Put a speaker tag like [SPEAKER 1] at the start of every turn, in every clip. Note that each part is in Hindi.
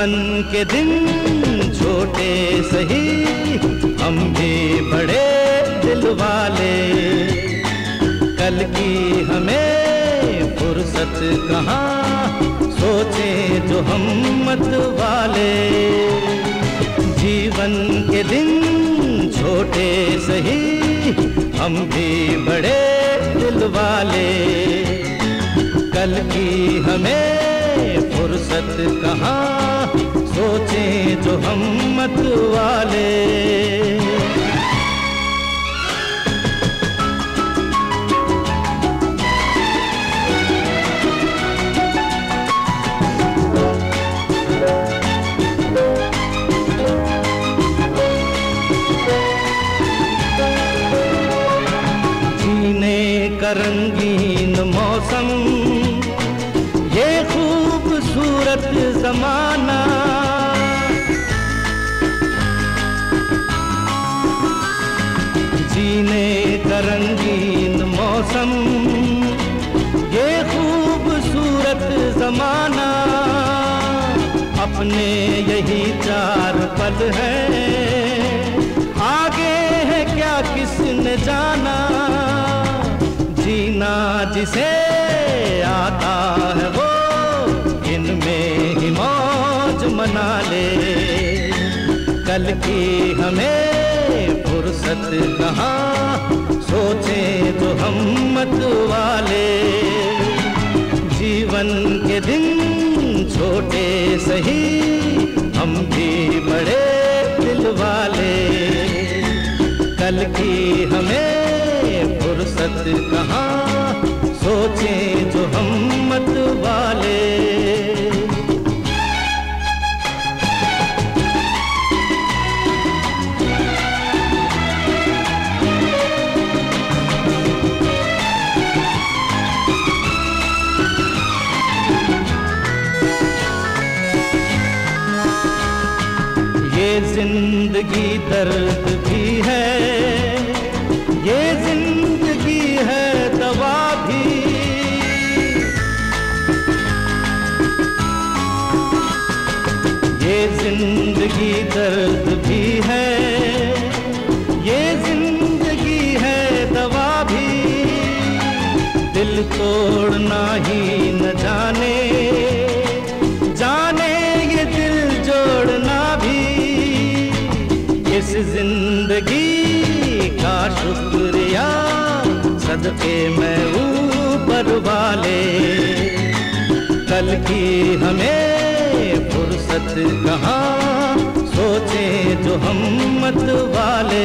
[SPEAKER 1] जीवन के दिन छोटे सही, हम भी बड़े दिल वाले। कल की हमें फुर्सत कहाँ, सोचें जो हम मत वाले। जीवन के दिन छोटे सही, हम भी बड़े दिल वाले। कल की हमें फुर्सत कहाँ, सोचें जो हम मत वाले। जीने का रंगीन मौसम, ये खूबसूरत ज़माना। जीने का रंगीन मौसम, ये खूबसूरत ज़माना। अपने यही 4 पल हैं, आगे है क्या किसने जाना। जीना जिसे आता है वो इनमें ही मौज मना ले। कल की हमें फुर्सत कहाँ, सोचें तो हम मत वाले। जीवन के दिन छोटे सही, हम भी बड़े दिल वाले। कल की हमें फुर्सत कहाँ, सोचें जो हम मत वाले। ये जिंदगी दर्द भी है, ये जिंदगी है दवा भी। ये जिंदगी दर्द भी है, ये जिंदगी है दवा भी। दिल तोड़ना ही न जाने, जाने ये दिल जोड़ना भी। इस जिंदगी का शुक्रिया सदके मैं ऊपर वाले। कल की हमें फुर्सत कहाँ, सोचें जो हम मत वाले।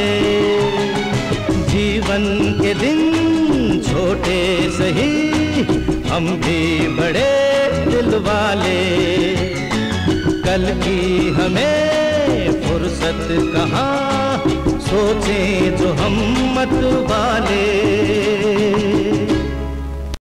[SPEAKER 1] जीवन के दिन छोटे सही, हम भी बड़े दिल वाले। कल की हमें फुर्सत कहाँ, सोचें जो हम मत वाले।